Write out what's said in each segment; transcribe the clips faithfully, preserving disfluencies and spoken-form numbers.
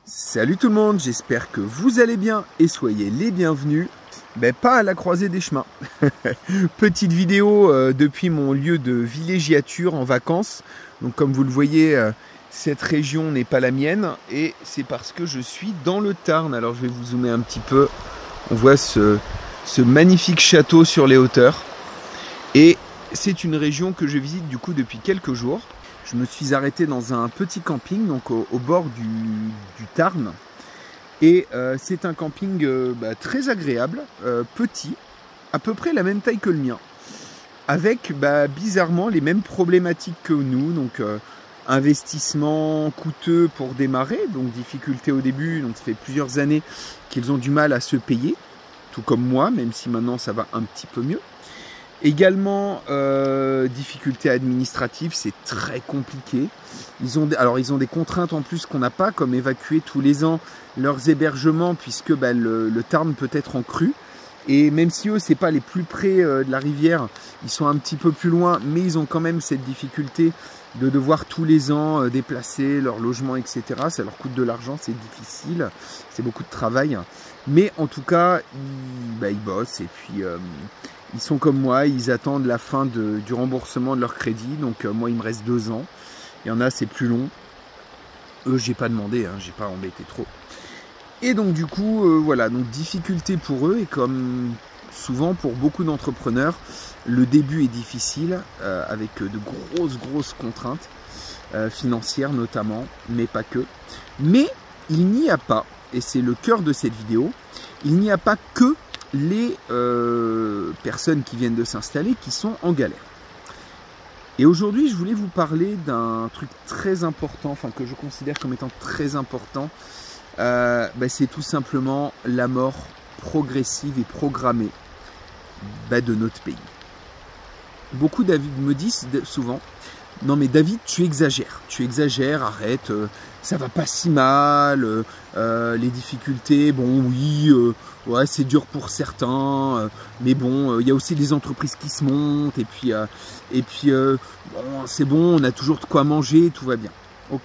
Salut tout le monde, j'espère que vous allez bien et soyez les bienvenus, mais pas à la croisée des chemins. Petite vidéo euh, depuis mon lieu de villégiature en vacances. Donc comme vous le voyez, euh, cette région n'est pas la mienne et c'est parce que je suis dans le Tarn. Alors je vais vous zoomer un petit peu. On voit ce, ce magnifique château sur les hauteurs. Et c'est une région que je visite du coup depuis quelques jours. Je me suis arrêté dans un petit camping, donc au, au bord du, du Tarn. Et euh, c'est un camping euh, bah, très agréable, euh, petit, à peu près la même taille que le mien. Avec bah, bizarrement les mêmes problématiques que nous. Donc euh, investissement coûteux pour démarrer, donc difficulté au début. Donc ça fait plusieurs années qu'ils ont du mal à se payer, tout comme moi, même si maintenant ça va un petit peu mieux. Également, euh, difficultés administratives, c'est très compliqué. Ils ont des, alors ils ont des contraintes en plus qu'on n'a pas, comme évacuer tous les ans leurs hébergements, puisque bah, le, le Tarn peut être en crue. Et même si eux, c'est pas les plus près euh, de la rivière, ils sont un petit peu plus loin, mais ils ont quand même cette difficulté de devoir tous les ans euh, déplacer leur logement, et cetera. Ça leur coûte de l'argent, c'est difficile, c'est beaucoup de travail. Mais en tout cas, ils, bah, ils bossent et puis... Euh, ils sont comme moi, ils attendent la fin de, du remboursement de leur crédit. Donc euh, moi, il me reste deux ans. Il y en a, c'est plus long. Eux, j'ai pas demandé, hein, j'ai pas embêté trop. Et donc du coup, euh, voilà, donc difficulté pour eux. Et comme souvent pour beaucoup d'entrepreneurs, le début est difficile, euh, avec de grosses, grosses contraintes, euh, financières notamment, mais pas que. Mais il n'y a pas, et c'est le cœur de cette vidéo, il n'y a pas que les euh, personnes qui viennent de s'installer qui sont en galère. Et aujourd'hui, je voulais vous parler d'un truc très important, enfin que je considère comme étant très important. Euh, bah, c'est tout simplement la mort progressive et programmée bah, de notre pays. Beaucoup David me disent souvent, non mais David, tu exagères, tu exagères, arrête, euh, ça va pas si mal, euh, euh, les difficultés, bon oui, euh, ouais c'est dur pour certains, euh, mais bon, il euh, y a aussi des entreprises qui se montent, et puis, euh, et puis euh, bon, c'est bon, on a toujours de quoi manger, tout va bien. Ok.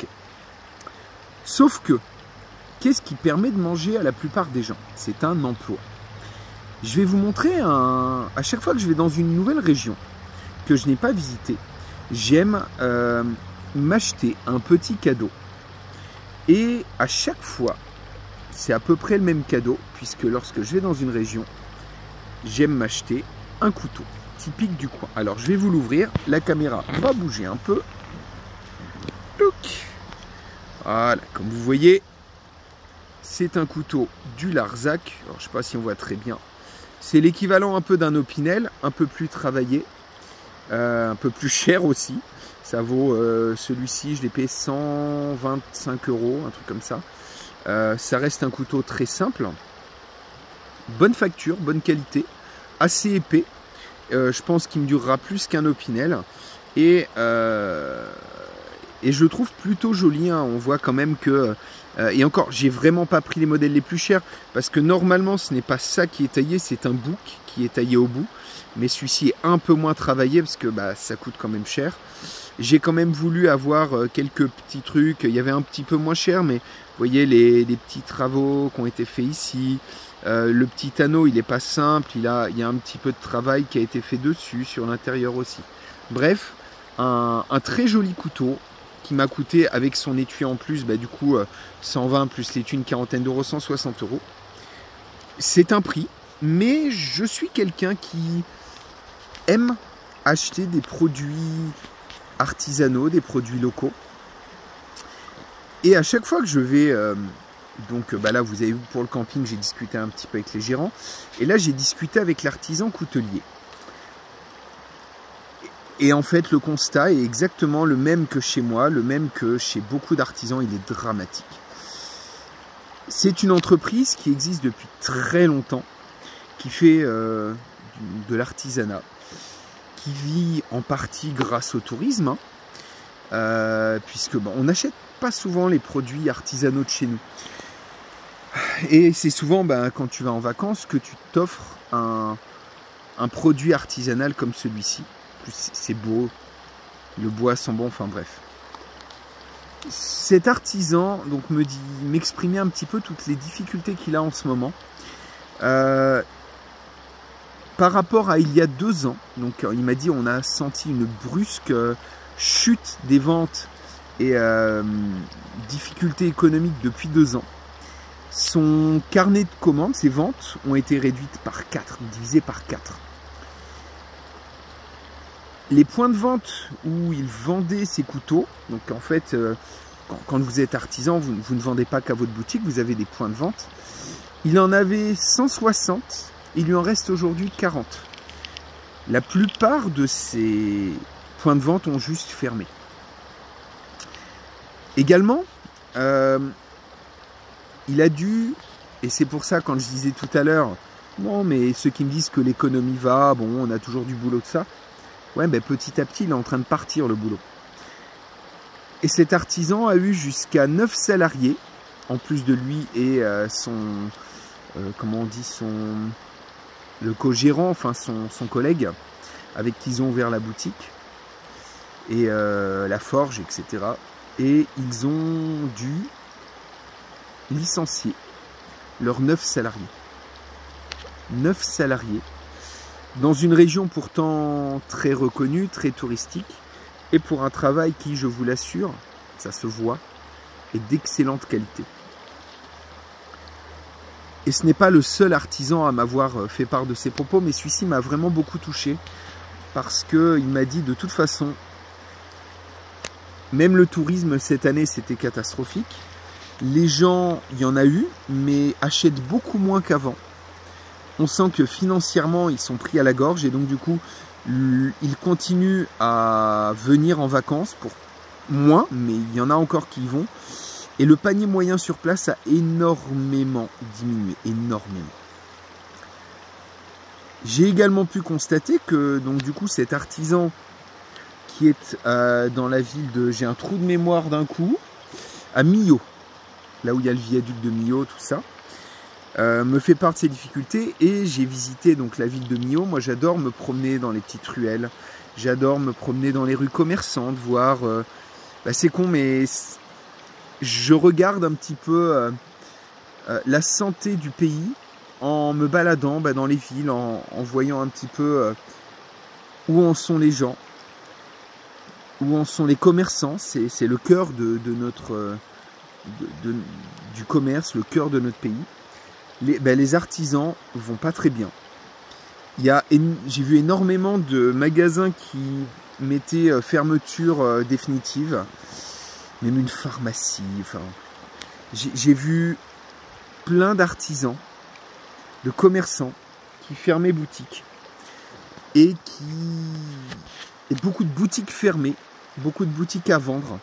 Sauf que, qu'est-ce qui permet de manger à la plupart des gens? C'est un emploi. Je vais vous montrer, un... à chaque fois que je vais dans une nouvelle région que je n'ai pas visitée, j'aime euh, m'acheter un petit cadeau. Et à chaque fois, c'est à peu près le même cadeau, puisque lorsque je vais dans une région, j'aime m'acheter un couteau typique du coin. Alors je vais vous l'ouvrir, la caméra va bouger un peu. Voilà, comme vous voyez, c'est un couteau du Larzac. Alors je ne sais pas si on voit très bien. C'est l'équivalent un peu d'un Opinel, un peu plus travaillé. Euh, un peu plus cher aussi, ça vaut euh, celui-ci, je l'ai payé cent vingt-cinq euros, un truc comme ça. Euh, ça reste un couteau très simple, bonne facture, bonne qualité, assez épais. Euh, je pense qu'il me durera plus qu'un Opinel et, euh, et je le trouve plutôt joli. Hein. On voit quand même que euh, et encore, j'ai vraiment pas pris les modèles les plus chers parce que normalement, ce n'est pas ça qui est taillé, c'est un bouc qui est taillé au bout. Mais celui-ci est un peu moins travaillé parce que bah, ça coûte quand même cher. J'ai quand même voulu avoir quelques petits trucs. Il y avait un petit peu moins cher, mais vous voyez les, les petits travaux qui ont été faits ici. Euh, le petit anneau, il n'est pas simple. Il, a, il y a un petit peu de travail qui a été fait dessus, sur l'intérieur aussi. Bref, un, un très joli couteau qui m'a coûté avec son étui en plus, bah, du coup, cent vingt plus l'étui, une quarantaine d'euros, cent soixante euros. C'est un prix, mais je suis quelqu'un qui aime acheter des produits artisanaux, des produits locaux. Et à chaque fois que je vais, euh, donc bah là vous avez vu pour le camping, j'ai discuté un petit peu avec les gérants. Et là j'ai discuté avec l'artisan coutelier. Et en fait le constat est exactement le même que chez moi, le même que chez beaucoup d'artisans, il est dramatique. C'est une entreprise qui existe depuis très longtemps, qui fait euh, de l'artisanat, qui vit en partie grâce au tourisme, hein, euh, puisque bon, on n'achète pas souvent les produits artisanaux de chez nous. Et c'est souvent ben, quand tu vas en vacances que tu t'offres un, un produit artisanal comme celui-ci. C'est beau, le bois sent bon, enfin bref. cet artisan donc me dit, m'exprimait un petit peu toutes les difficultés qu'il a en ce moment. Euh, par rapport à il y a deux ans, donc il m'a dit on a senti une brusque chute des ventes et euh, difficultés économiques depuis deux ans. Son carnet de commandes, ses ventes ont été réduites par quatre, divisées par quatre. Les points de vente où il vendait ses couteaux, donc en fait, euh, quand, quand vous êtes artisan, vous, vous ne vendez pas qu'à votre boutique, vous avez des points de vente. Il en avait cent soixante, il lui en reste aujourd'hui quarante. La plupart de ces points de vente ont juste fermé. Également, euh, il a dû, et c'est pour ça quand je disais tout à l'heure, non mais ceux qui me disent que l'économie va, bon on a toujours du boulot de ça, ouais ben petit à petit il est en train de partir le boulot. Et cet artisan a eu jusqu'à neuf salariés, en plus de lui et euh, son, euh, comment on dit, son, le co-gérant, enfin son, son collègue, avec qui ils ont ouvert la boutique, et euh, la forge, et cetera. Et ils ont dû licencier leurs neuf salariés. neuf salariés dans une région pourtant très reconnue, très touristique, et pour un travail qui, je vous l'assure, ça se voit, est d'excellente qualité. Et ce n'est pas le seul artisan à m'avoir fait part de ses propos, mais celui-ci m'a vraiment beaucoup touché, parce qu'il m'a dit de toute façon, même le tourisme cette année c'était catastrophique. Les gens, il y en a eu, mais achètent beaucoup moins qu'avant. On sent que financièrement ils sont pris à la gorge et donc du coup ils continuent à venir en vacances pour moins, mais il y en a encore qui y vont. Et le panier moyen sur place a énormément diminué, énormément. J'ai également pu constater que donc du coup cet artisan qui est euh, dans la ville de, j'ai un trou de mémoire d'un coup, à Millau, là où il y a le viaduc de Millau, tout ça, euh, me fait part de ses difficultés et j'ai visité donc la ville de Millau. Moi j'adore me promener dans les petites ruelles, j'adore me promener dans les rues commerçantes, voir, euh, bah c'est con mais je regarde un petit peu euh, euh, la santé du pays en me baladant bah, dans les villes, en, en voyant un petit peu euh, où en sont les gens, où en sont les commerçants. C'est le cœur de, de notre, de, de, du commerce, le cœur de notre pays. Les, ben, les artisans vont pas très bien. J'ai vu énormément de magasins qui mettaient euh, fermeture euh, définitive, même une pharmacie. Enfin, j'ai vu plein d'artisans, de commerçants qui fermaient boutique et qui et beaucoup de boutiques fermées, beaucoup de boutiques à vendre.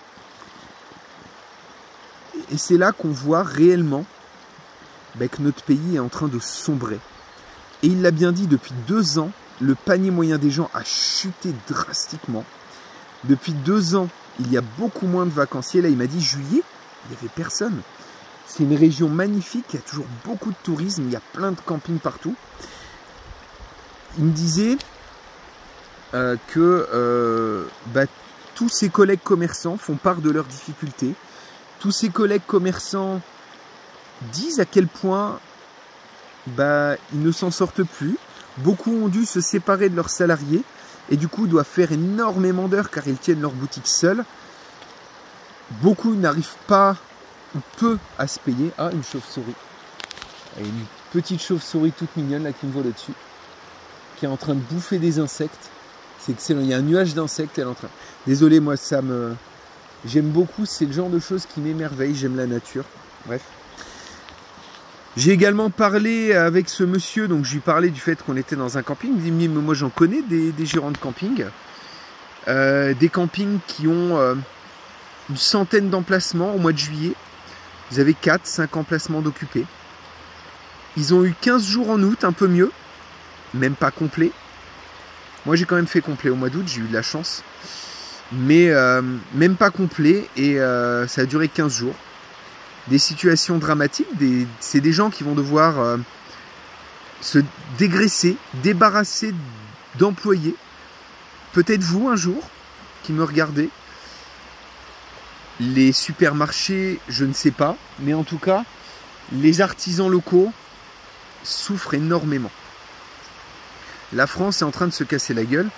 Et c'est là qu'on voit réellement ben, que notre pays est en train de sombrer. Et il l'a bien dit, depuis deux ans, le panier moyen des gens a chuté drastiquement. Depuis deux ans, il y a beaucoup moins de vacanciers. Là, il m'a dit juillet, il n'y avait personne. C'est une région magnifique, il y a toujours beaucoup de tourisme, il y a plein de campings partout. Il me disait euh, que euh, bah, tous ses collègues commerçants font part de leurs difficultés. Tous ses collègues commerçants disent à quel point bah, ils ne s'en sortent plus. Beaucoup ont dû se séparer de leurs salariés et du coup doivent faire énormément d'heures car ils tiennent leur boutique seuls. Beaucoup n'arrivent pas ou peu à se payer. Ah, une chauve-souris. Une petite chauve-souris toute mignonne là qui me vole au-dessus, qui est en train de bouffer des insectes. C'est excellent. Il y a un nuage d'insectes. Elle est en train. Désolé, moi ça me. J'aime beaucoup. C'est le genre de choses qui m'émerveille. J'aime la nature. Bref. J'ai également parlé avec ce monsieur. Donc je lui parlais du fait qu'on était dans un camping. Il me dit mais moi j'en connais des, des gérants de camping, euh, des campings qui ont euh, une centaine d'emplacements au mois de juillet. Ils avaient quatre cinq emplacements d'occupés. Ils ont eu quinze jours en août, un peu mieux. Même pas complet. Moi, j'ai quand même fait complet au mois d'août, j'ai eu de la chance. Mais euh, même pas complet, et euh, ça a duré quinze jours. Des situations dramatiques, des, c'est des gens qui vont devoir euh, se dégraisser, débarrasser d'employés. Peut-être vous, un jour, qui me regardez. Les supermarchés, je ne sais pas, mais en tout cas, les artisans locaux souffrent énormément. La France est en train de se casser la gueule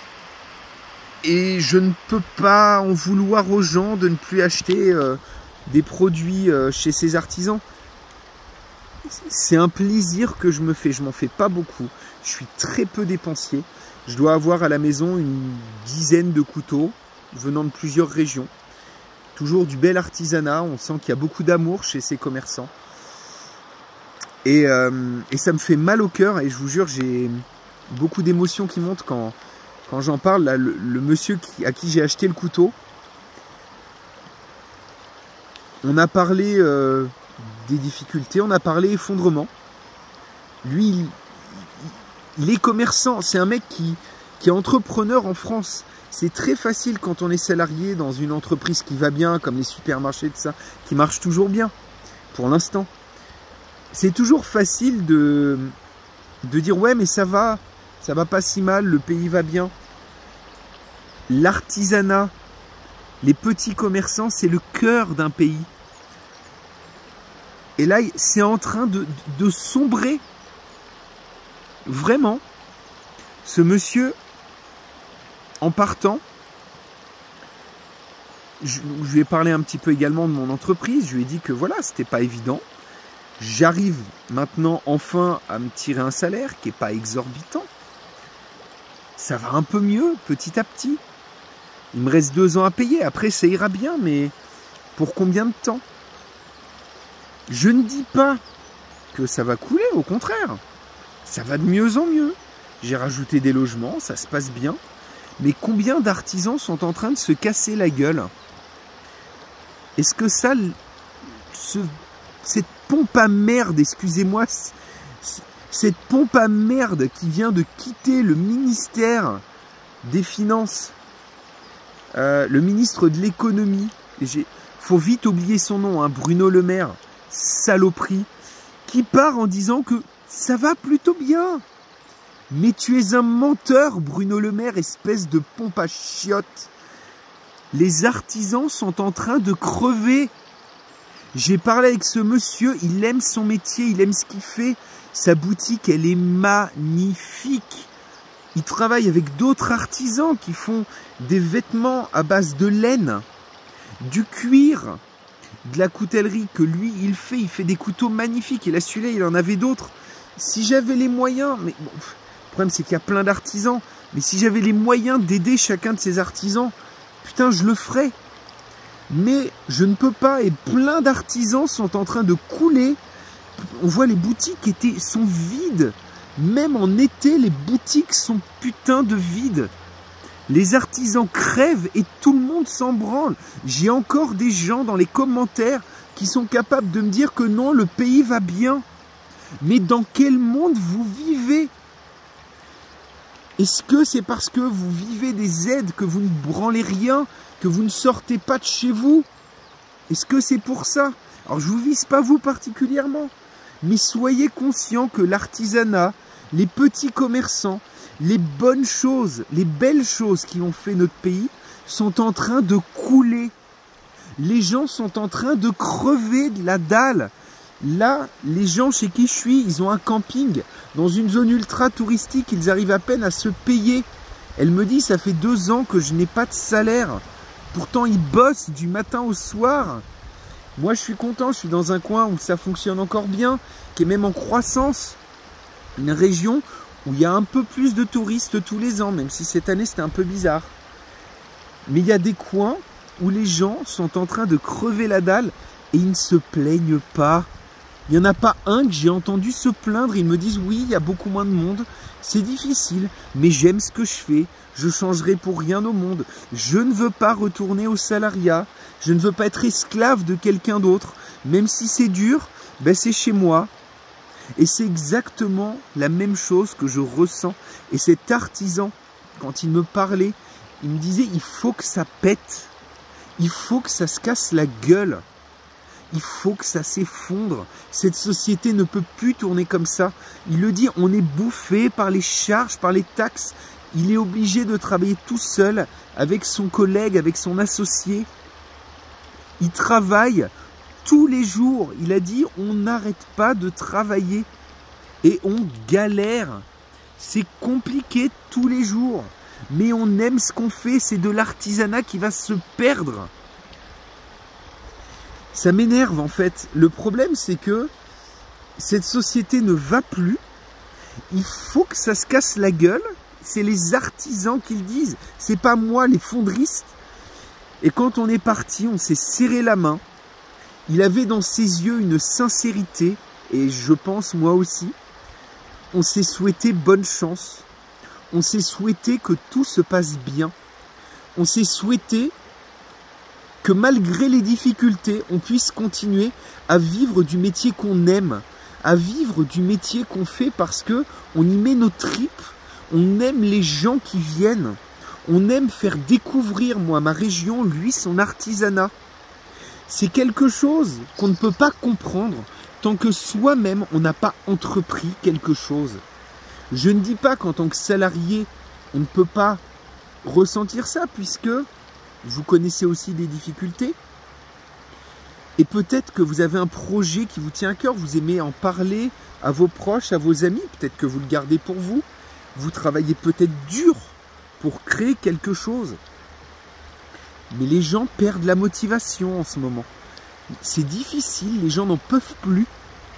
et je ne peux pas en vouloir aux gens de ne plus acheter euh, des produits euh, chez ces artisans. C'est un plaisir que je me fais, je m'en fais pas beaucoup, je suis très peu dépensier. Je dois avoir à la maison une dizaine de couteaux venant de plusieurs régions. Toujours du bel artisanat, on sent qu'il y a beaucoup d'amour chez ces commerçants. Et, euh, et ça me fait mal au cœur et je vous jure, j'ai beaucoup d'émotions qui montent quand, quand j'en parle. Là, le, le monsieur qui, à qui j'ai acheté le couteau, on a parlé euh, des difficultés, on a parlé effondrement. Lui, il, il est commerçant, c'est un mec qui, qui est entrepreneur en France. C'est très facile quand on est salarié dans une entreprise qui va bien, comme les supermarchés, tout ça, qui marche toujours bien, pour l'instant. C'est toujours facile de, de dire « ouais, mais ça va, ça va pas si mal, le pays va bien ». L'artisanat, les petits commerçants, c'est le cœur d'un pays. Et là, c'est en train de, de sombrer. Vraiment. Ce monsieur, en partant, je, je lui ai parlé un petit peu également de mon entreprise. Je lui ai dit que voilà, c'était pas évident. J'arrive maintenant enfin à me tirer un salaire qui n'est pas exorbitant. Ça va un peu mieux petit à petit. Il me reste deux ans à payer. Après, ça ira bien, mais pour combien de temps? Je ne dis pas que ça va couler, au contraire. Ça va de mieux en mieux. J'ai rajouté des logements, ça se passe bien. Mais combien d'artisans sont en train de se casser la gueule? Est-ce que ça, ce, cette pompe à merde, excusez-moi, cette pompe à merde qui vient de quitter le ministère des Finances, euh, le ministre de l'économie, il faut vite oublier son nom, hein, Bruno Le Maire, saloperie, qui part en disant que ça va plutôt bien. Mais tu es un menteur, Bruno Le Maire, espèce de pompe à chiottes. Les artisans sont en train de crever. J'ai parlé avec ce monsieur, il aime son métier, il aime ce qu'il fait. Sa boutique, elle est magnifique. Il travaille avec d'autres artisans qui font des vêtements à base de laine, du cuir, de la coutellerie que lui, il fait. Il fait des couteaux magnifiques. Et là, celui-là, il en avait d'autres. Si j'avais les moyens... mais bon, le problème, c'est qu'il y a plein d'artisans. Mais si j'avais les moyens d'aider chacun de ces artisans, putain, je le ferais. Mais je ne peux pas. Et plein d'artisans sont en train de couler. On voit les boutiques étaient, sont vides. Même en été, les boutiques sont putain de vides. Les artisans crèvent et tout le monde s'en branle. J'ai encore des gens dans les commentaires qui sont capables de me dire que non, le pays va bien. Mais dans quel monde vous vivez? Est-ce que c'est parce que vous vivez des aides, que vous ne branlez rien, que vous ne sortez pas de chez vous? Est-ce que c'est pour ça? Alors je ne vous vise pas vous particulièrement, mais soyez conscients que l'artisanat, les petits commerçants, les bonnes choses, les belles choses qui ont fait notre pays sont en train de couler. Les gens sont en train de crever de la dalle. Là, les gens chez qui je suis, ils ont un camping dans une zone ultra touristique, ils arrivent à peine à se payer. Elle me dit, ça fait deux ans que je n'ai pas de salaire. Pourtant, ils bossent du matin au soir. Moi, je suis content, je suis dans un coin où ça fonctionne encore bien, qui est même en croissance. Une région où il y a un peu plus de touristes tous les ans, même si cette année, c'était un peu bizarre. Mais il y a des coins où les gens sont en train de crever la dalle et ils ne se plaignent pas. Il n'y en a pas un que j'ai entendu se plaindre. Ils me disent, oui, il y a beaucoup moins de monde, c'est difficile, mais j'aime ce que je fais. Je changerai pour rien au monde. Je ne veux pas retourner au salariat. Je ne veux pas être esclave de quelqu'un d'autre. Même si c'est dur, ben c'est chez moi. Et c'est exactement la même chose que je ressens. Et cet artisan, quand il me parlait, il me disait, il faut que ça pète. Il faut que ça se casse la gueule. Il faut que ça s'effondre. Cette société ne peut plus tourner comme ça. Il le dit, on est bouffé par les charges, par les taxes. Il est obligé de travailler tout seul avec son collègue, avec son associé. Il travaille tous les jours. Il a dit, on n'arrête pas de travailler et on galère. C'est compliqué tous les jours. Mais on aime ce qu'on fait. C'est de l'artisanat qui va se perdre. Ça m'énerve en fait. Le problème, c'est que cette société ne va plus. Il faut que ça se casse la gueule. C'est les artisans qui le disent. C'est pas moi, les fondristes. Et quand on est parti, on s'est serré la main. Il avait dans ses yeux une sincérité. Et je pense moi aussi. On s'est souhaité bonne chance. On s'est souhaité que tout se passe bien. On s'est souhaité que malgré les difficultés, on puisse continuer à vivre du métier qu'on aime, à vivre du métier qu'on fait parce que on y met nos tripes, on aime les gens qui viennent, on aime faire découvrir, moi, ma région, lui, son artisanat. C'est quelque chose qu'on ne peut pas comprendre tant que soi-même, on n'a pas entrepris quelque chose. Je ne dis pas qu'en tant que salarié, on ne peut pas ressentir ça puisque vous connaissez aussi des difficultés. Et peut-être que vous avez un projet qui vous tient à cœur, vous aimez en parler à vos proches, à vos amis, peut-être que vous le gardez pour vous. Vous travaillez peut-être dur pour créer quelque chose. Mais les gens perdent la motivation en ce moment. C'est difficile, les gens n'en peuvent plus.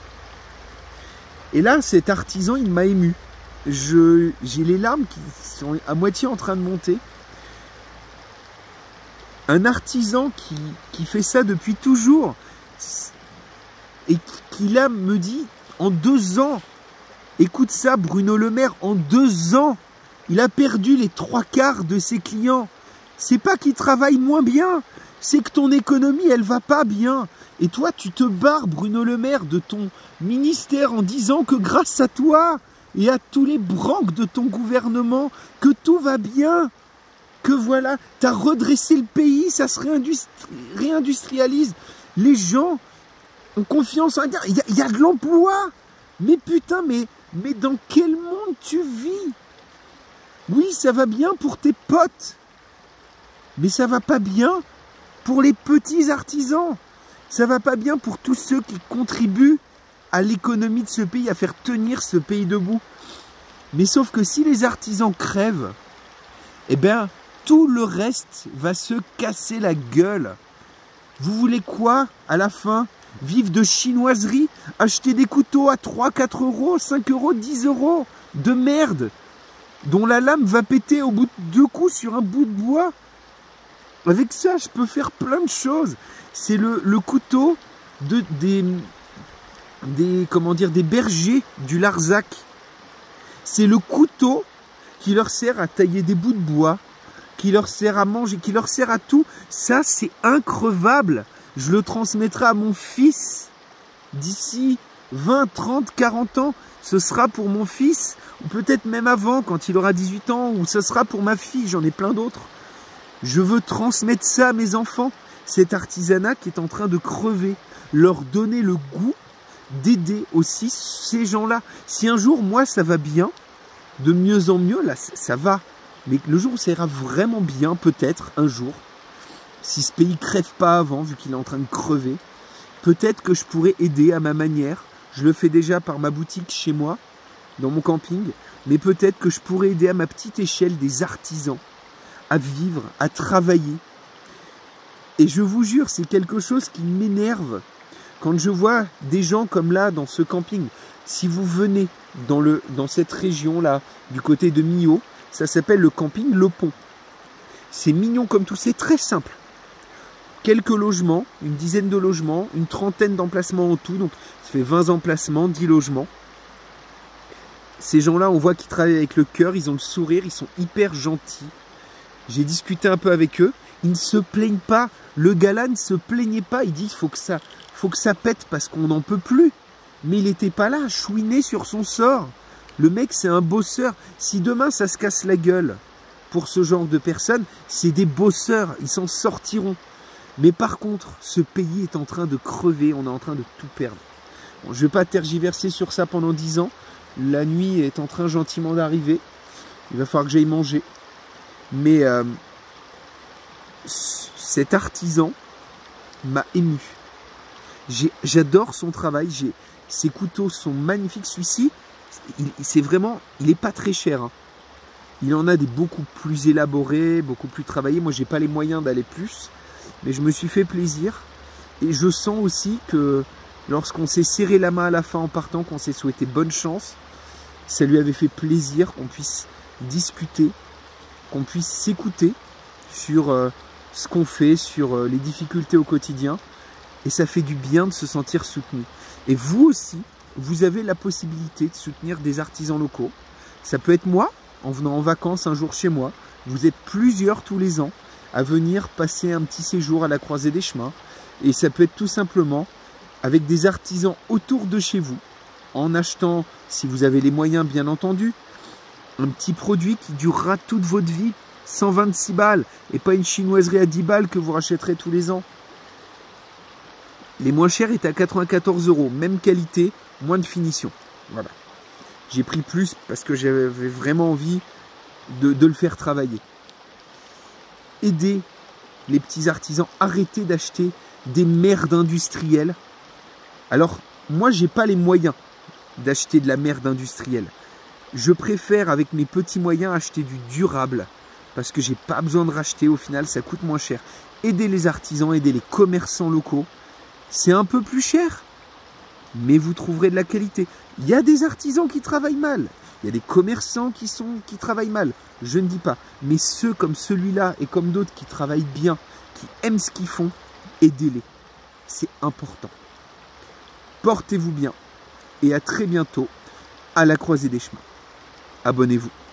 Et là, cet artisan, il m'a ému. Je, j'ai les larmes qui sont à moitié en train de monter. Un artisan qui, qui fait ça depuis toujours et qui, qui là me dit en deux ans, écoute ça Bruno Le Maire, en deux ans, il a perdu les trois quarts de ses clients. C'est pas qu'il travaille moins bien, c'est que ton économie, elle va pas bien. Et toi, tu te barres, Bruno Le Maire, de ton ministère en disant que grâce à toi et à tous les branques de ton gouvernement, que tout va bien. Que voilà, tu as redressé le pays, ça se réindustrialise. Les gens ont confiance en dire, il y, y a de l'emploi. Mais putain, mais, mais dans quel monde tu vis? Oui, ça va bien pour tes potes. Mais ça va pas bien pour les petits artisans. Ça va pas bien pour tous ceux qui contribuent à l'économie de ce pays, à faire tenir ce pays debout. Mais sauf que si les artisans crèvent, eh bien, tout le reste va se casser la gueule. Vous voulez quoi à la fin? Vivre de chinoiserie? Acheter des couteaux à trois, quatre euros, cinq euros, dix euros? De merde! Dont la lame va péter au bout de deux coups sur un bout de bois? Avec ça, je peux faire plein de choses. C'est le, le couteau de, des, des, comment dire, des bergers du Larzac. C'est le couteau qui leur sert à tailler des bouts de bois, qui leur sert à manger, qui leur sert à tout. Ça, c'est increvable. Je le transmettrai à mon fils d'ici vingt, trente, quarante ans. Ce sera pour mon fils, ou peut-être même avant, quand il aura dix-huit ans, ou ce sera pour ma fille, j'en ai plein d'autres. Je veux transmettre ça à mes enfants, cet artisanat qui est en train de crever, leur donner le goût d'aider aussi ces gens-là. Si un jour, moi, ça va bien, de mieux en mieux, là, ça va. Mais le jour où ça ira vraiment bien, peut-être, un jour, si ce pays crève pas avant, vu qu'il est en train de crever, peut-être que je pourrais aider à ma manière. Je le fais déjà par ma boutique chez moi, dans mon camping, mais peut-être que je pourrais aider à ma petite échelle des artisans à vivre, à travailler. Et je vous jure, c'est quelque chose qui m'énerve quand je vois des gens comme là, dans ce camping. Si vous venez dans, le, dans cette région-là, du côté de Millau, ça s'appelle le camping Le Pont. C'est mignon comme tout, c'est très simple. Quelques logements, une dizaine de logements, une trentaine d'emplacements en tout, donc ça fait vingt emplacements, dix logements. Ces gens-là, on voit qu'ils travaillent avec le cœur, ils ont le sourire, ils sont hyper gentils. J'ai discuté un peu avec eux, ils ne se plaignent pas. Le gars-là ne se plaignait pas, il dit il faut que ça, faut que ça pète parce qu'on n'en peut plus. Mais il n'était pas là, chouiné sur son sort. Le mec, c'est un bosseur. Si demain, ça se casse la gueule pour ce genre de personnes, c'est des bosseurs, ils s'en sortiront. Mais par contre, ce pays est en train de crever, on est en train de tout perdre. Bon, je ne vais pas tergiverser sur ça pendant dix ans. La nuit est en train gentiment d'arriver. Il va falloir que j'aille manger. Mais euh, cet artisan m'a ému. J'adore son travail. Ses couteaux sont magnifiques. Celui-ci, c'est vraiment, il n'est pas très cher. Hein. Il en a des beaucoup plus élaborés, beaucoup plus travaillés. Moi, j'ai pas les moyens d'aller plus, mais je me suis fait plaisir. Et je sens aussi que lorsqu'on s'est serré la main à la fin en partant, qu'on s'est souhaité bonne chance, ça lui avait fait plaisir qu'on puisse discuter, qu'on puisse s'écouter sur euh, ce qu'on fait, sur euh, les difficultés au quotidien. Et ça fait du bien de se sentir soutenu. Et vous aussi, vous avez la possibilité de soutenir des artisans locaux. Ça peut être moi, en venant en vacances un jour chez moi. Vous êtes plusieurs tous les ans à venir passer un petit séjour à la croisée des chemins. Et ça peut être tout simplement avec des artisans autour de chez vous, en achetant, si vous avez les moyens bien entendu, un petit produit qui durera toute votre vie, cent vingt-six balles, et pas une chinoiserie à dix balles que vous rachèterez tous les ans. Les moins chers étaient à quatre-vingt-quatorze euros, même qualité, moins de finition. Voilà. J'ai pris plus parce que j'avais vraiment envie de, de le faire travailler. Aidez les petits artisans, arrêtez d'acheter des merdes industrielles. Alors, moi, j'ai pas les moyens d'acheter de la merde industrielle. Je préfère, avec mes petits moyens, acheter du durable parce que j'ai pas besoin de racheter. Au final, ça coûte moins cher. Aidez les artisans, aidez les commerçants locaux. C'est un peu plus cher, mais vous trouverez de la qualité. Il y a des artisans qui travaillent mal. Il y a des commerçants qui, sont, qui travaillent mal. Je ne dis pas. Mais ceux comme celui-là et comme d'autres qui travaillent bien, qui aiment ce qu'ils font, aidez-les. C'est important. Portez-vous bien et à très bientôt à la croisée des chemins. Abonnez-vous.